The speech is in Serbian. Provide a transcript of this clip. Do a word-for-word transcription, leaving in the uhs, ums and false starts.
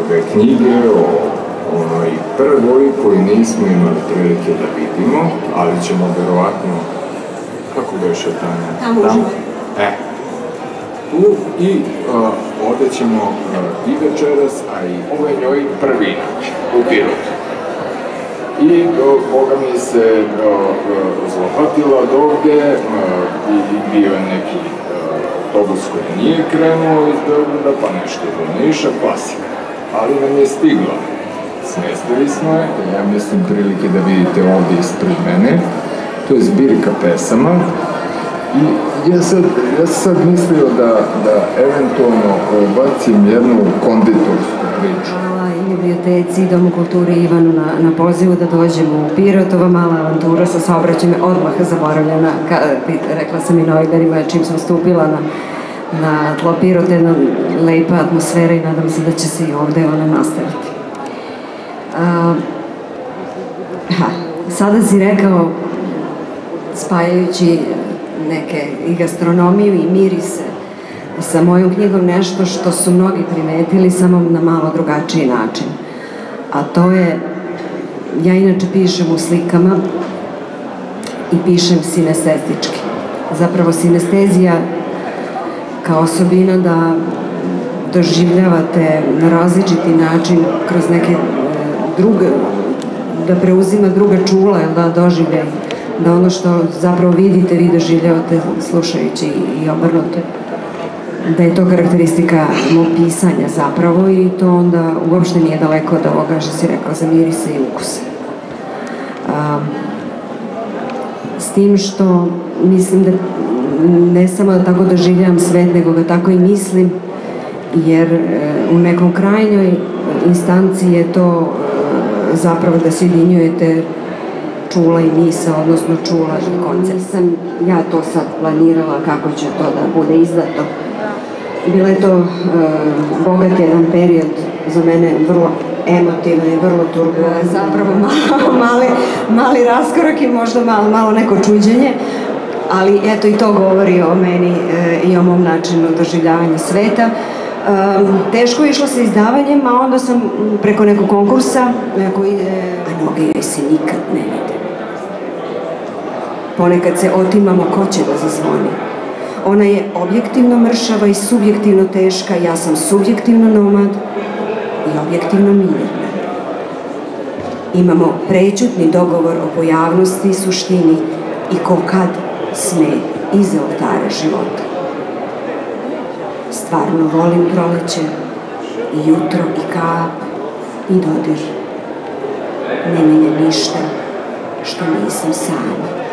ove knjige o onoj prvoj koju nismo imali prilike da vidimo, ali ćemo verovatno, kako beše Tanja? Tamo uživo. E, tu i ovde ćemo i večeras, a i ovo je njoj prvina u Pirotu. I Boga mi se zlopatila od ovde i bio je neki autobus koji nije krenuo iz Beograda, pa nešto do Niša, klasika. Ali nam je stigla. Smestili smo je, ja mislim prilike da vidite ovde ispred mene. To je zbirka pesama. I ja sad, ja sam sad mislio da, da eventualno bacim jednu konditorsku priču. Hvala i biblioteci i Domu kulture Ivanu na, na pozivu da dođemo u Pirot. Ova mala avantura sa saobraćajem je odmah zaboravljena, ka, rekla sam i novinarima čim sam stupila na, na tlo Pirota, jedna lepa atmosfera i nadam se da će se i ovde ona nastaviti. A, ha, sada si rekao, spajajući neke i gastronomiju i mirise sa mojom knjigom, nešto što su mnogi primetili samo na malo drugačiji način. A to je, ja inače pišem u slikama i pišem sinestetički. Zapravo sinestezija kao osobina da doživljavate na različiti način kroz neke druge, da preuzima druga čula, da doživljaj, da ono što zapravo vidite, vi doživljavate slušajući i obrnuto. Da je to karakteristika mog pisanja zapravo i to onda uopšte nije daleko od ovoga što si rekao za mirise i ukuse. A, s tim što mislim da ne samo da tako doživljavam svet, nego ga tako i mislim, jer u nekom krajnjoj instanciji je to zapravo da sjedinjujete čula i misa, odnosno čula i koncept. Sam ja to sad planirala kako će to da bude izdato. Bilo je to uh, bogat jedan period za mene, vrlo emotivno i vrlo turbulentno. Zapravo malo, mali, mali raskorak i možda malo, malo neko čuđenje, ali eto i to govori o meni uh, i o mom načinu doživljavanja sveta. Um, teško je išlo sa izdavanjem, a onda sam preko nekog konkursa koji, a noge joj se nikad ne vide. Ponekad se otimamo ko će da zazvoni. Ona je objektivno mršava i subjektivno teška, ja sam subjektivno nomad i objektivno mirna. Imamo prećutni dogovor o pojavnosti i suštini i ko kad sme iza oltara života. Stvarno volim proleće i jutro i kap i dodir. Ne menja ništa što nisam sama.